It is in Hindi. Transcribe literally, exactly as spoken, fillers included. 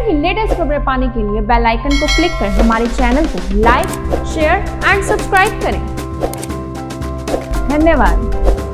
की लेटेस्ट खबरें पाने के लिए बेल आइकन को क्लिक कर हमारे चैनल को लाइक, शेयर एंड सब्सक्राइब करें। धन्यवाद।